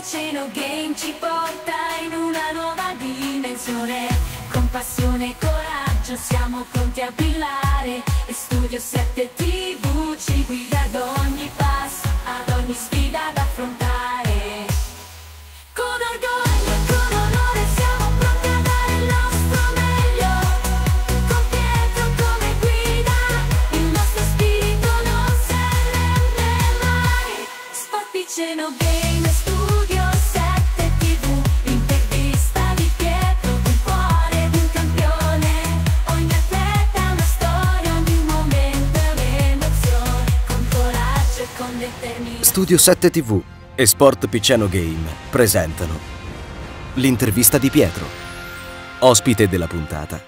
Piceno Game ci porta in una nuova dimensione. Con passione e coraggio siamo pronti a brillare. E Studio 7 TV ci guida ad ogni passo, ad ogni sfida da affrontare. Con orgoglio e con onore siamo pronti a dare il nostro meglio. Con Pietro come guida, il nostro spirito non si arrende mai. Sport Piceno Game e Studio 7 TV, l'intervista di Pietro, il cuore di un campione. Ogni atleta è una storia, ogni momento è un'emozione. Con coraggio e con determinazione. Studio 7 TV e Sport Piceno Game presentano l'intervista di Pietro, ospite della puntata.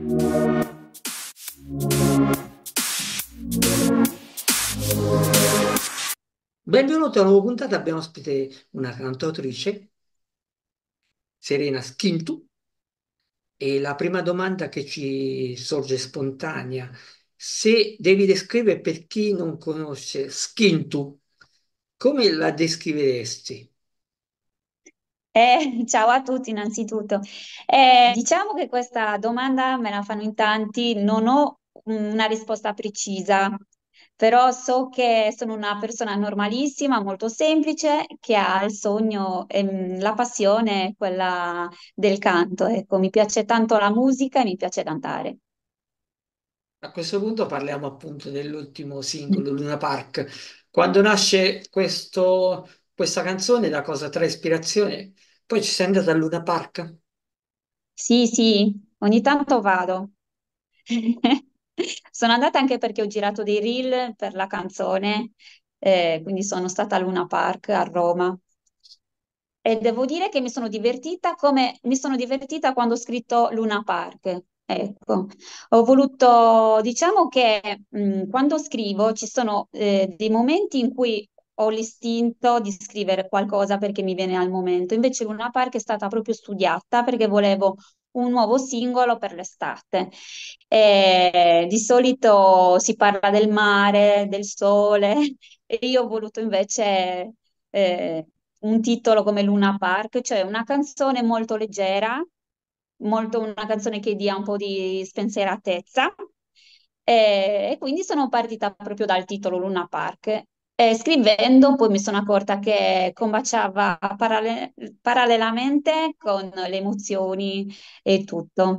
Benvenuti a una nuova puntata, abbiamo ospite una cantautrice, Serena Schintu, e la prima domanda che ci sorge spontanea, se devi descrivere per chi non conosce Schintu, come la descriveresti? Ciao a tutti innanzitutto. Diciamo che questa domanda me la fanno in tanti, non ho una risposta precisa, però so che sono una persona normalissima, molto semplice, che ha il sogno e la passione, quella del canto. Ecco, mi piace tanto la musica e mi piace cantare. A questo punto parliamo appunto dell'ultimo singolo, Luna Park. Quando nasce questa canzone, da cosa trae ispirazione? Poi ci sei andata a Luna Park? Sì, sì, ogni tanto vado. Sono andata anche perché ho girato dei reel per la canzone, quindi sono stata a Luna Park a Roma. E devo dire che mi sono divertita come mi sono divertita quando ho scritto Luna Park. Ecco, ho voluto, diciamo che quando scrivo ci sono dei momenti in cui ho l'istinto di scrivere qualcosa perché mi viene al momento. Invece Luna Park è stata proprio studiata perché volevo un nuovo singolo per l'estate. Di solito si parla del mare, del sole, e io ho voluto invece un titolo come Luna Park, cioè una canzone molto leggera, molto una canzone che dia un po' di spensieratezza. E quindi sono partita proprio dal titolo Luna Park. E scrivendo poi mi sono accorta che combaciava parallelamente con le emozioni e tutto.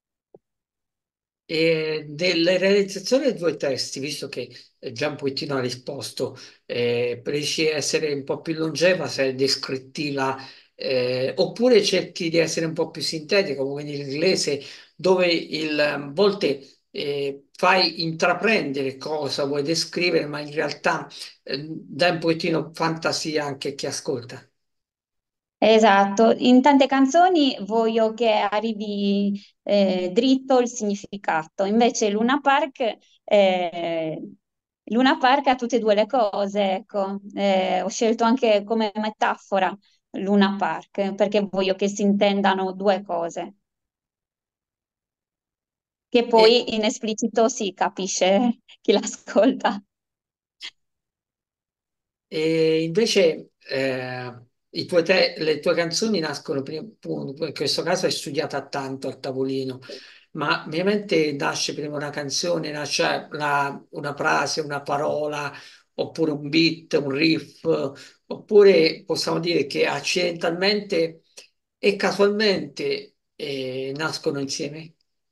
E delle realizzazioni dei due testi, visto che già un pochettino ha risposto, riesci a essere un po' più longeva se è descrittiva, oppure cerchi di essere un po' più sintetico, come l'inglese, dove a volte fai intraprendere cosa vuoi descrivere, ma in realtà dai un pochettino fantasia anche a chi ascolta. Esatto, in tante canzoni voglio che arrivi dritto il significato, invece Luna Park ha tutte e due le cose, ecco. Ho scelto anche come metafora Luna Park perché voglio che si intendano due cose, che E, poi in esplicito si capisce chi l'ascolta. E invece le tue canzoni nascono prima, appunto, in questo caso è studiata tanto al tavolino, ma ovviamente nasce prima una canzone, nasce una frase, una parola, oppure un beat, un riff, oppure possiamo dire che accidentalmente e casualmente nascono insieme.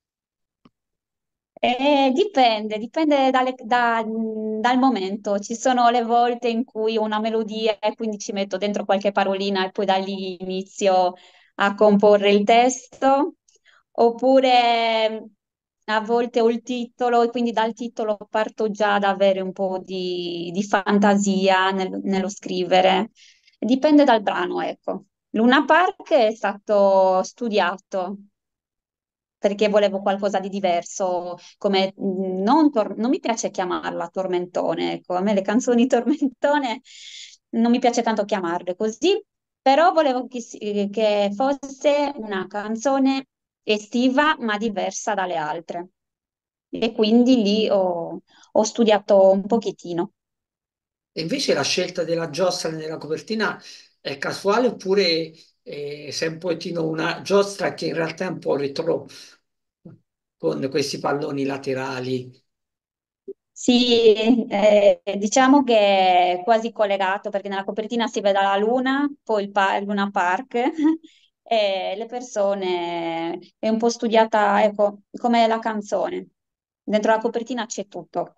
Dipende dal momento. Ci sono le volte in cui ho una melodia e quindi ci metto dentro qualche parolina e poi da lì inizio a comporre il testo, oppure a volte ho il titolo e quindi dal titolo parto già ad avere un po' di fantasia nello scrivere. Dipende dal brano, ecco. Luna Park è stato studiato perché volevo qualcosa di diverso, come non mi piace chiamarla tormentone, ecco, a me le canzoni tormentone non mi piace tanto chiamarle così, però volevo che fosse una canzone estiva ma diversa dalle altre e quindi lì ho studiato un pochettino. E invece la scelta della giostra nella copertina è casuale oppure sei un pochettino una giostra che in realtà è un po' retro con questi palloni laterali? Sì, diciamo che è quasi collegato perché nella copertina si vede la luna, poi il Luna Park e le persone, è un po' studiata, ecco, come la canzone. Dentro la copertina c'è tutto.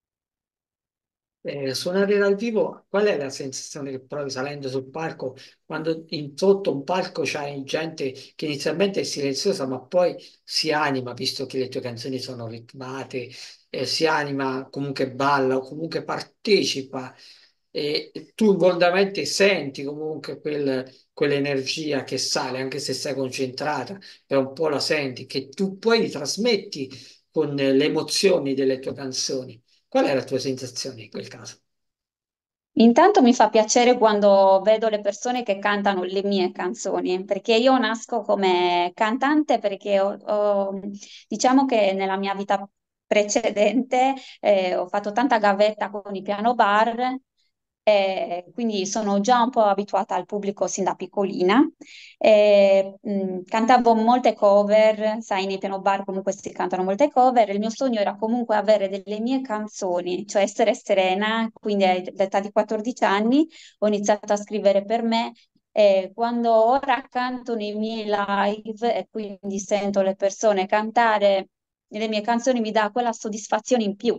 Suonare dal vivo, qual è la sensazione che provi salendo sul palco quando in sotto un palco c'hai gente che inizialmente è silenziosa ma poi si anima visto che le tue canzoni sono ritmate, si anima, comunque balla o comunque partecipa e tu involontariamente senti comunque quell'energia che sale anche se sei concentrata, per un po' la senti, che tu poi li trasmetti con le emozioni delle tue canzoni. Qual è la tua sensazione in quel caso? Intanto mi fa piacere quando vedo le persone che cantano le mie canzoni, perché io nasco come cantante perché diciamo che nella mia vita precedente ho fatto tanta gavetta con i piano bar, quindi sono già un po' abituata al pubblico sin da piccolina. Cantavo molte cover, sai, nei piano bar comunque si cantano molte cover. Il mio sogno era comunque avere delle mie canzoni, cioè essere serena, quindi all'età di 14 anni ho iniziato a scrivere per me. E quando ora canto nei miei live e quindi sento le persone cantare le mie canzoni, mi dà quella soddisfazione in più.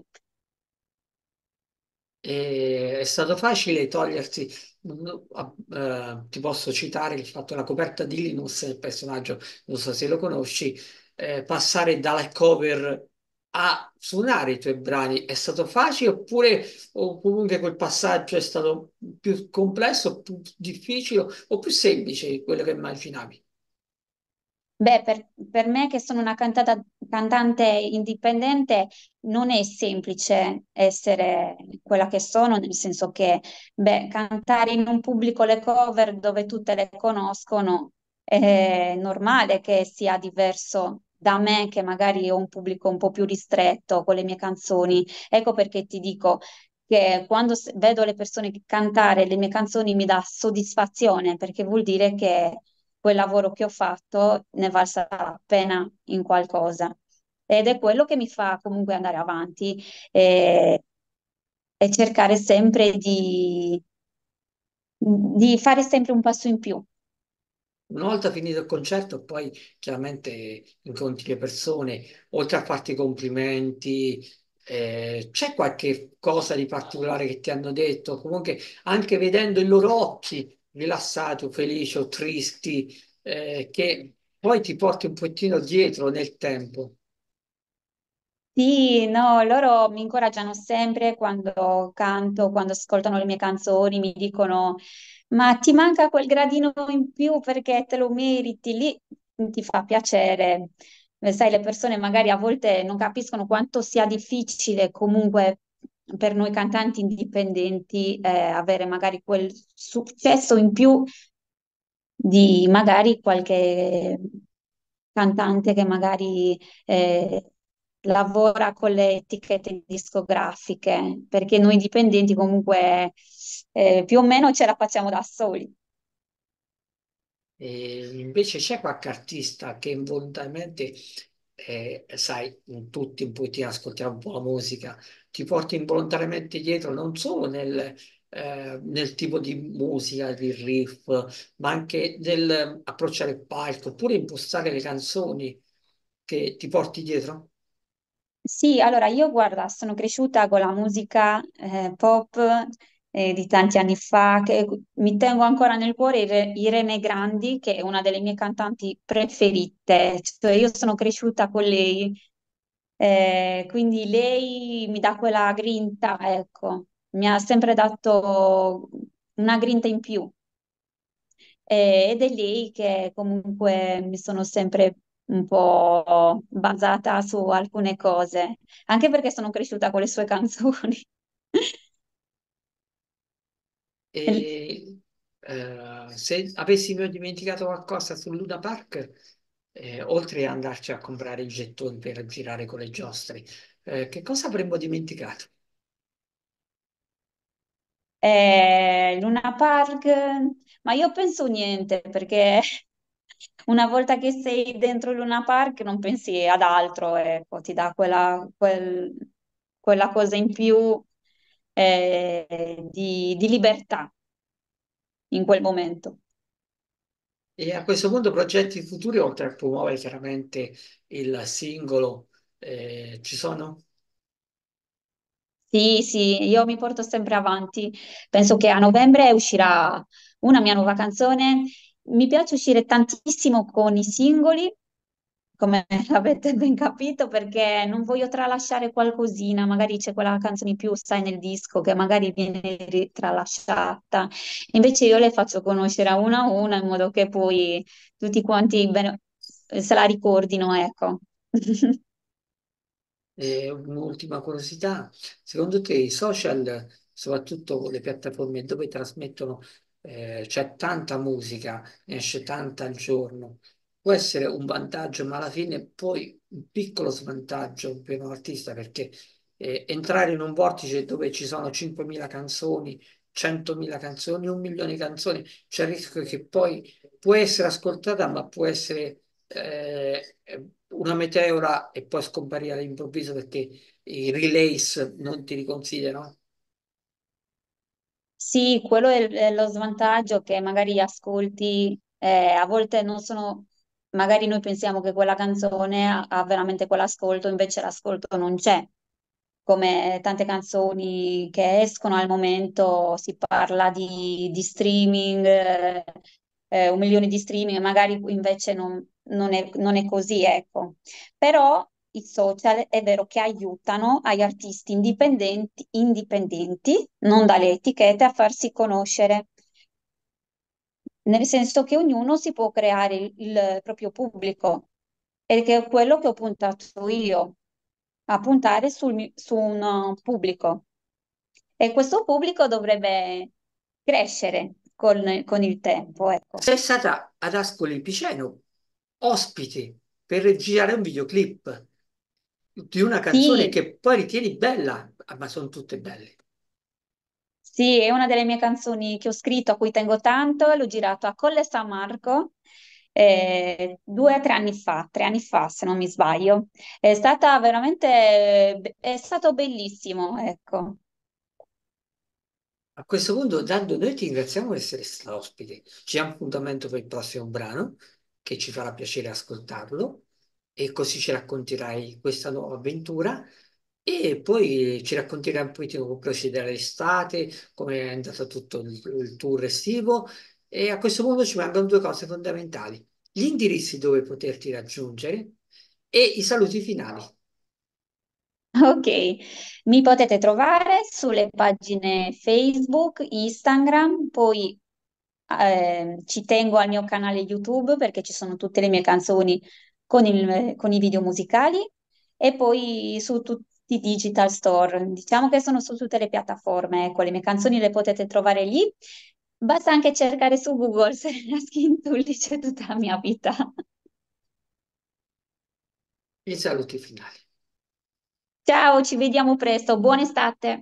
E è stato facile togliersi, ti posso citare il fatto della coperta di Linus, il personaggio, non so se lo conosci, passare dalla cover a suonare i tuoi brani, è stato facile oppure o comunque quel passaggio è stato più complesso, più difficile o più semplice di quello che immaginavi? Beh, per me che sono una cantante indipendente non è semplice essere quella che sono, nel senso che, beh, cantare in un pubblico le cover dove tutte le conoscono è normale che sia diverso da me, che magari ho un pubblico un po' più ristretto con le mie canzoni. Ecco perché ti dico che quando vedo le persone cantare le mie canzoni mi dà soddisfazione, perché vuol dire che quel lavoro che ho fatto ne valsa la pena in qualcosa. Ed è quello che mi fa comunque andare avanti e, e cercare sempre di fare sempre un passo in più. Una volta finito il concerto, poi chiaramente incontri le persone, oltre a farti i complimenti, c'è qualche cosa di particolare che ti hanno detto? Comunque, anche vedendo i loro occhi rilassati o felici o tristi, che poi ti porti un pochettino dietro nel tempo. Sì, no, loro mi incoraggiano sempre quando canto, quando ascoltano le mie canzoni, mi dicono: Ma ti manca quel gradino in più perché te lo meriti, lì ti fa piacere. Sai, le persone magari a volte non capiscono quanto sia difficile comunque per noi cantanti indipendenti avere magari quel successo in più di magari qualche cantante che magari lavora con le etichette discografiche, perché noi dipendenti comunque più o meno ce la facciamo da soli. E invece c'è qualche artista che involontariamente, sai, tutti un pochettino ascoltiamo un po' la musica, ti porti involontariamente dietro non solo nel tipo di musica, di riff, ma anche nel approcciare il palco, oppure impostare le canzoni che ti porti dietro? Sì, allora io guarda, sono cresciuta con la musica pop di tanti anni fa, che mi tengo ancora nel cuore Irene Grandi, che è una delle mie cantanti preferite. Cioè, io sono cresciuta con lei, quindi lei mi dà quella grinta, ecco, mi ha sempre dato una grinta in più. Ed è lì che comunque mi sono sempre un po' basata su alcune cose, anche perché sono cresciuta con le sue canzoni. E se avessimo dimenticato qualcosa sul Luna Park, oltre ad andarci a comprare i gettoni per girare con le giostre, che cosa avremmo dimenticato? Luna Park, ma io penso niente perché una volta che sei dentro Luna Park non pensi ad altro, ecco, ti dà quella cosa in più di libertà in quel momento. E a questo punto progetti futuri, oltre a promuovere chiaramente il singolo, ci sono? Sì, sì, io mi porto sempre avanti. Penso che a novembre uscirà una mia nuova canzone. Mi piace uscire tantissimo con i singoli, come avete ben capito, perché non voglio tralasciare qualcosina. Magari c'è quella canzone in più, sai, nel disco che magari viene tralasciata. Invece io le faccio conoscere a una in modo che poi tutti quanti bene, se la ricordino, ecco. E un'ultima curiosità, secondo te i social, soprattutto le piattaforme dove trasmettono, c'è tanta musica, ne esce tanta al giorno, può essere un vantaggio, ma alla fine poi un piccolo svantaggio per un artista perché entrare in un vortice dove ci sono 5.000 canzoni, 100.000 canzoni, 1 milione di canzoni, c'è il rischio che poi può essere ascoltata, ma può essere una meteora e poi scomparire all'improvviso perché i relays non ti riconsiderano. Sì, quello è lo svantaggio che magari ascolti, a volte non sono, magari noi pensiamo che quella canzone ha veramente quell'ascolto, invece l'ascolto non c'è. Come tante canzoni che escono al momento, si parla di streaming, 1 milione di streaming, magari invece non è così, ecco. Però i social è vero che aiutano agli artisti indipendenti, non dalle etichette, a farsi conoscere, nel senso che ognuno si può creare il proprio pubblico, e che è quello che ho puntato io, a puntare su un pubblico. E questo pubblico dovrebbe crescere con il tempo, ecco. Sei stata ad Ascoli Piceno, ospite per girare un videoclip di una canzone Sì, che poi ritieni bella, ma sono tutte belle. sì, è una delle mie canzoni che ho scritto, a cui tengo tanto, l'ho girato a Colle San Marco 2 o 3 anni fa, 3 anni fa se non mi sbaglio. È stata veramente, è stato bellissimo, ecco. A questo punto, Dando, noi ti ringraziamo di essere stata ospite. Ci diamo appuntamento per il prossimo brano, che ci farà piacere ascoltarlo, e così ci racconterai questa nuova avventura. E poi ci racconterai un pochettino come procedere l'estate, come è andato tutto il tour estivo. E a questo punto ci mancano due cose fondamentali: gli indirizzi dove poterti raggiungere e i saluti finali. Ok, mi potete trovare sulle pagine Facebook, Instagram, poi ci tengo al mio canale YouTube perché ci sono tutte le mie canzoni con i video musicali e poi su tutti i digital store. Diciamo che sono su tutte le piattaforme, ecco, le mie canzoni le potete trovare lì. Basta anche cercare su Google Serena Schintulli, c'è tutta la mia vita. I saluti finali. Ciao, ci vediamo presto, buona estate!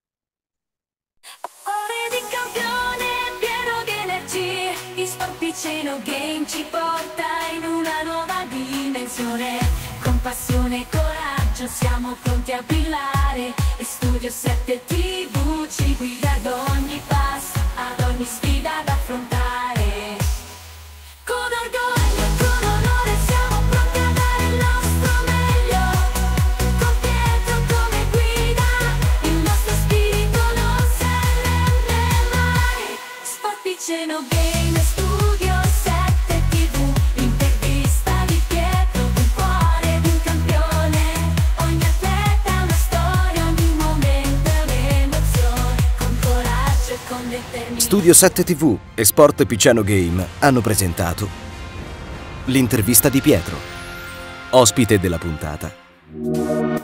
Ore di campione pieno di energie, eSport Piceno Game ci porta in una nuova dimensione. Con passione e coraggio siamo pronti a brillare e Studio 7 TV ci guida ad ogni passo, ad ogni sfida da affrontare. Con orgoglio e con onore siamo pronti a dare il nostro meglio. Con Pietro come guida, il nostro spirito non si arrende mai. Sport Piceno Game e Studio 7 TV, l'intervista di Pietro, il cuore di un campione. Ogni atleta è una storia, ogni momento è un'emozione. Con coraggio e con determinazione. Studio 7 TV e Sport Piceno Game hanno presentato l'intervista di Pietro, ospite della puntata.